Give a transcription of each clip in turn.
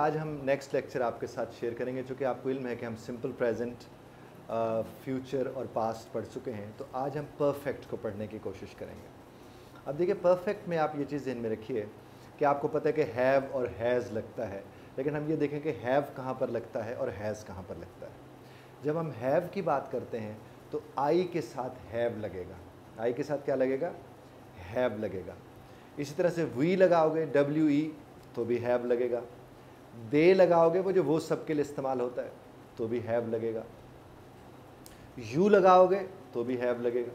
आज हम next lecture आपके साथ शेयर करेंगे। चूँकि आपको इल्म है कि हम सिंपल प्रेजेंट, फ्यूचर और पास्ट पढ़ चुके हैं, तो आज हम परफेक्ट को पढ़ने की कोशिश करेंगे। अब देखिए, परफेक्ट में आप ये चीज़ ध्यान में रखिए कि आपको पता है कि हैव और हैज़ लगता है, लेकिन हम ये देखें कि हैव कहाँ पर लगता है और हैज़ कहाँ पर लगता है। जब हम हैव की बात करते हैं तो आई के साथ हैव लगेगा। आई के साथ क्या लगेगा? हैव लगेगा। इसी तरह से वी लगाओगे, WE, तो भी हैव लगेगा। दे लगाओगे, वो सब के लिए इस्तेमाल होता है, तो भी हैव लगेगा। यू लगाओगे तो भी हैव लगेगा।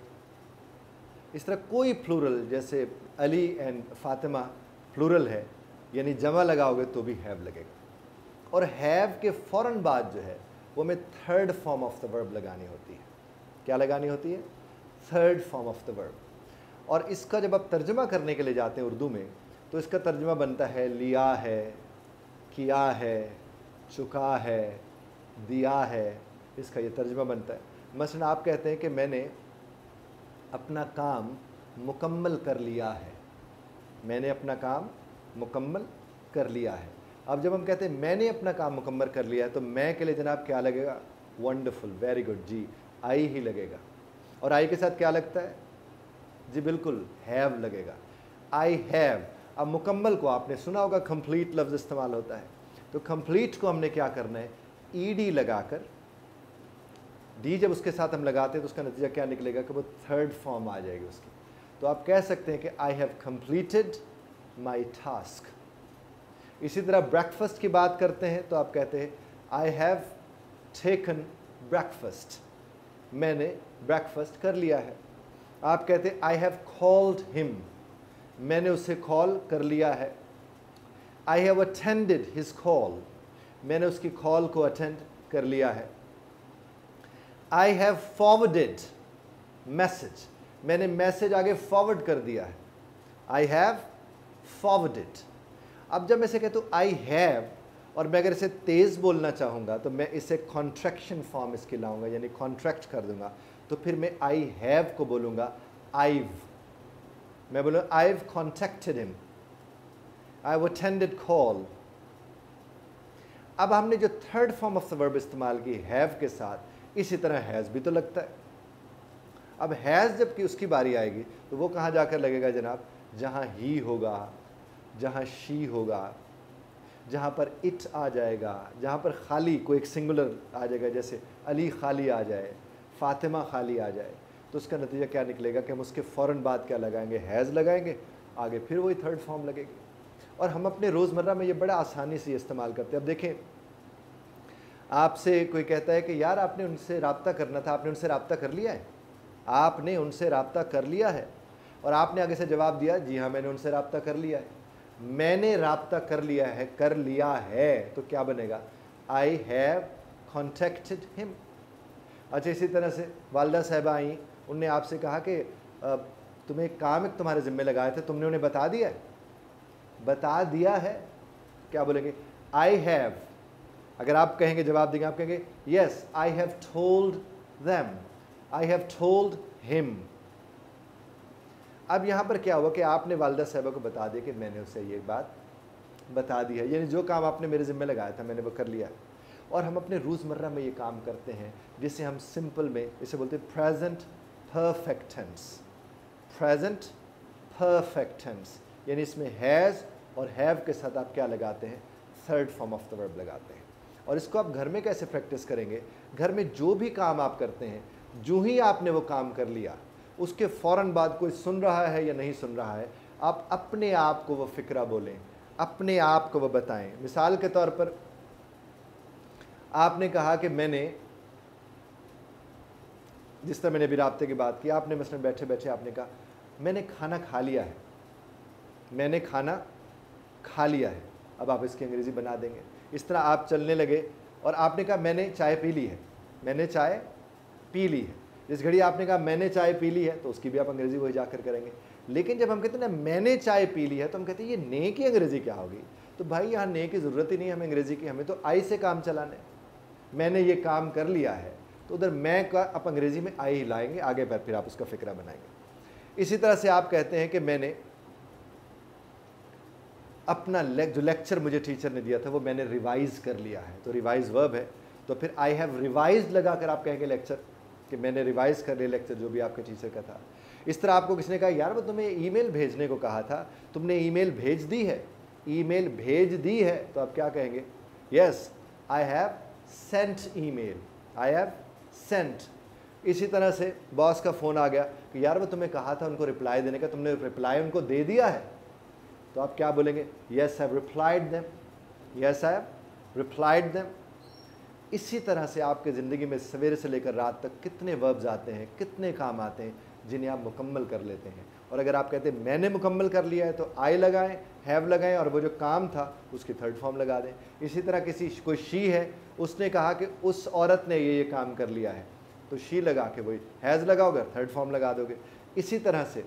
इस तरह कोई प्लूरल, जैसे अली एंड फातिमा प्लूरल है, यानी जमा लगाओगे तो भी हैव लगेगा। और हैव के फ़ौरन बाद जो है वो हमें third form of the verb लगानी होती है। क्या लगानी होती है? Third form of the verb. और इसका जब आप तर्जमा करने के लिए जाते हैं उर्दू में, तो इसका तर्जमा बनता है लिया है, किया है, चुका है, दिया है। इसका ये तर्जमा बनता है। मसलन आप कहते हैं कि मैंने अपना काम मुकम्मल कर लिया है। मैंने अपना काम मुकम्मल कर लिया है। अब जब हम कहते हैं मैंने अपना काम मुकम्मल कर लिया है, तो मैं के लिए जनाब क्या लगेगा? वंडरफुल, वेरी गुड जी, आई ही लगेगा। और आई के साथ क्या लगता है? जी बिल्कुल, हैव लगेगा। I have. अब मुकम्मल को आपने सुना होगा, कंप्लीट लफ्ज़ इस्तेमाल होता है, तो कंप्लीट को हमने क्या करना है? ईडी लगाकर, डी जब उसके साथ हम लगाते हैं तो उसका नतीजा क्या निकलेगा कि वो थर्ड फॉर्म आ जाएगी उसकी। तो आप कह सकते हैं कि I have completed my task. इसी तरह ब्रेकफास्ट की बात करते हैं तो आप कहते हैं आई हैव टेकन ब्रेकफास्ट। मैंने ब्रेकफास्ट कर लिया है। आप कहते हैं आई हैव कॉल्ड हिम। मैंने उसे कॉल कर लिया है। I have attended his call. मैंने उसकी कॉल को अटेंड कर लिया है। I have forwarded message. मैंने मैसेज आगे फॉरवर्ड कर दिया है। I have forwarded. अब जब मैं इसे कहता हूँ आई हैव, और मैं अगर इसे तेज़ बोलना चाहूँगा तो मैं इसे कॉन्ट्रैक्शन फॉर्म इसकी लाऊंगा, यानी कॉन्ट्रैक्ट कर दूंगा। तो फिर मैं आई हैव को बोलूँगा आईव। मैं बोलूँ I've contacted him, I have attended call. अब हमने जो third form of the verb इस्तेमाल की हैव के साथ, इसी तरह हैज़ भी तो लगता है। अब हैज़ जबकि उसकी बारी आएगी तो वो कहाँ जाकर लगेगा जनाब? जहाँ ही होगा, जहाँ शी होगा, जहाँ पर इट आ जाएगा, जहाँ पर खाली कोई एक सिंगुलर आ जाएगा, जैसे अली खाली आ जाए, फातिमा खाली आ जाए, तो उसका नतीजा क्या निकलेगा कि हम उसके फ़ौरन बाद क्या लगाएंगे? हैज़ लगाएंगे, आगे फिर वही थर्ड फॉर्म लगेगी। और हम अपने रोज़मर्रा में ये बड़ा आसानी से इस्तेमाल करते हैं। अब देखें, आपसे कोई कहता है कि यार आपने उनसे रब्ता करना था, आपने उनसे रब्ता कर लिया है? आपने उनसे रब्ता कर लिया है? और आपने आगे से जवाब दिया जी हाँ मैंने उनसे रब्ता कर लिया है। मैंने रब्ता कर लिया है, कर लिया है, तो क्या बनेगा? I have contacted him. अच्छा, इसी तरह से वालदा साहिबा आई, उनने आपसे कहा कि तुम्हें एक काम एक तुम्हारे ज़िम्मे लगाए थे, तुमने उन्हें बता दिया है? बता दिया है, क्या बोलेंगे? I have. अगर आप कहेंगे, जवाब देंगे, आप कहेंगे yes I have told them, I have told him. अब यहाँ पर क्या हुआ कि आपने वालदा साहिबा को बता दिया कि मैंने उसे ये बात बता दी है, यानी जो काम आपने मेरे ज़िम्मे लगाया था मैंने वो कर लिया। और हम अपने रोज़मर्रा में ये काम करते हैं, जिसे हम सिंपल में इसे बोलते हैं present perfect tense. Present perfect tense, यानी इसमें हैज़ और हैव के साथ आप क्या लगाते हैं? Third form of the verb लगाते हैं। और इसको आप घर में कैसे प्रैक्टिस करेंगे? घर में जो भी काम आप करते हैं, जो ही आपने वो काम कर लिया, उसके फ़ौरन बाद कोई सुन रहा है या नहीं सुन रहा है, आप अपने आप को वो फ़िक्रा बोलें, अपने आप को वो बताएं। मिसाल के तौर पर आपने कहा कि मैंने, जिस तरह मैंने भी राब्ते की बात की, आपने मसलन बैठे बैठे आपने कहा मैंने खाना खा लिया है। मैंने खाना खा लिया है। अब आप इसकी अंग्रेज़ी बना देंगे। इस तरह आप चलने लगे और आपने कहा मैंने चाय पी ली है। मैंने चाय पी ली है। जिस घड़ी आपने कहा मैंने चाय पी ली है, तो उसकी भी आप अंग्रेज़ी वही जाकर करेंगे। लेकिन जब हम कहते हैं ना मैंने चाय पी ली है, तो हम कहते हैं ये ने की अंग्रेज़ी क्या होगी? तो भाई यहाँ ने की ज़रूरत ही नहीं है हमें अंग्रेज़ी की, हमें तो आई से काम चलाना है। मैंने ये काम कर लिया है, तो उधर मैं का आप अंग्रेज़ी में आई ही लाएंगे, आगे पर फिर आप उसका फ़िक्रा बनाएंगे। इसी तरह से आप कहते हैं कि मैंने अपना जो लेक्चर मुझे टीचर ने दिया था वो मैंने रिवाइज़ कर लिया है, तो रिवाइज़ वर्ब है, तो फिर आई हैव रिवाइज्ड लगा कर आप कहेंगे लेक्चर, कि मैंने रिवाइज़ कर लिया लेक्चर जो भी आपके टीचर का था। इस तरह आपको किसी ने कहा यार वो तुम्हें ईमेल भेजने को कहा था, तुमने ईमेल भेज दी है, ईमेल भेज दी है, तो आप क्या कहेंगे? Yes I have sent email, I have sent. इसी तरह से बॉस का फ़ोन आ गया कि यार वो तुम्हें कहा था उनको रिप्लाई देने का, तुमने रिप्लाई उनको दे दिया है, तो आप क्या बोलेंगे? Yes I have replied them, yes I have replied them. इसी तरह से आपके ज़िंदगी में सवेरे से लेकर रात तक कितने वर्ब्स आते हैं, कितने काम आते हैं जिन्हें आप मुकम्मल कर लेते हैं। और अगर आप कहते हैं मैंने मुकम्मल कर लिया है, तो आई लगाएं, हैव लगाएं, और वो जो काम था उसकी थर्ड फॉर्म लगा दें। इसी तरह कोई शी है, उसने कहा कि उस औरत ने ये काम कर लिया है, तो शी लगा के वही हैज़ लगाओगे, थर्ड फॉर्म लगा दोगे। इसी तरह से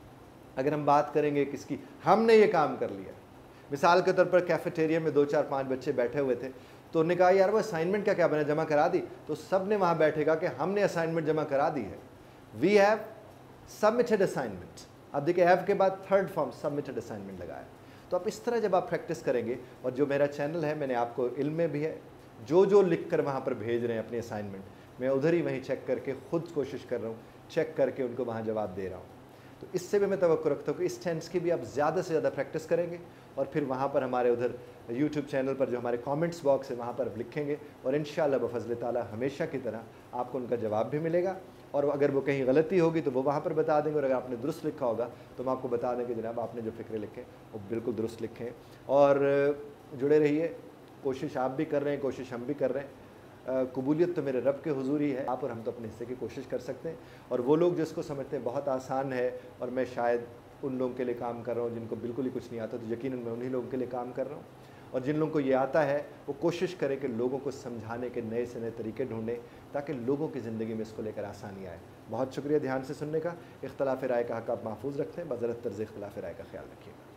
अगर हम बात करेंगे किसकी, हमने ये काम कर लिया। मिसाल के तौर पर कैफेटेरिया में 2 4 5 बच्चे बैठे हुए थे, तो उन्होंने कहा यार वो असाइनमेंट का क्या बना, जमा करा दी? तो सब ने वहाँ बैठेगा कि हमने असाइनमेंट जमा करा दी है, वी हैव सबमिटेड असाइनमेंट। अब देखिए हैव के बाद थर्ड फॉर्म सबमिटेड असाइनमेंट लगाया। तो आप इस तरह जब आप प्रैक्टिस करेंगे, और जो मेरा चैनल है मैंने आपको इल्म में भी है, जो लिख कर वहाँ पर भेज रहे हैं अपनी असाइनमेंट, मैं उधर ही वहीं चेक करके खुद कोशिश कर रहा हूँ, चेक करके उनको वहाँ जवाब दे रहा हूँ। तो इससे भी मैं तवक्को रखता हूँ कि इस टेंस की भी आप ज़्यादा से ज़्यादा प्रैक्टिस करेंगे, और फिर वहाँ पर हमारे उधर यूट्यूब चैनल पर जो हमारे कमेंट्स बॉक्स है वहाँ पर आप लिखेंगे, और इंशाअल्लाह बफ़ज़्ल ताला हमेशा की तरह आपको उनका जवाब भी मिलेगा। और अगर वो कहीं गलती होगी तो वो वहाँ पर बता देंगे, और अगर आपने दुरुस्त लिखा होगा तो हम आपको बता देंगे जनाब आपने जो फ़िक्रे लिखे वो बिल्कुल दुरुस्त लिखें। और जुड़े रहिए, कोशिश आप भी कर रहे हैं, कोशिश हम भी कर रहे हैं। कबूलियत तो मेरे रब के हुजूर ही है, आप और हम तो अपने हिस्से की कोशिश कर सकते हैं। और वो लोग जिसको समझते हैं बहुत आसान है, और मैं शायद उन लोगों के लिए काम कर रहा हूँ जिनको बिल्कुल ही कुछ नहीं आता, तो यकीनन मैं उन्हीं लोगों के लिए काम कर रहा हूँ। और जिन लोगों को ये आता है वो कोशिश करें कि लोगों को समझाने के नए से नए तरीके ढूंढें, ताकि लोगों की ज़िंदगी में इसको लेकर आसानी आए। बहुत शुक्रिया ध्यान से सुनने का। इख्तलाफ राय का हक़ आप महफूज रखते हैं, बज़रत तर्ज़ इख्तलाफ राय का ख्याल रखिएगा।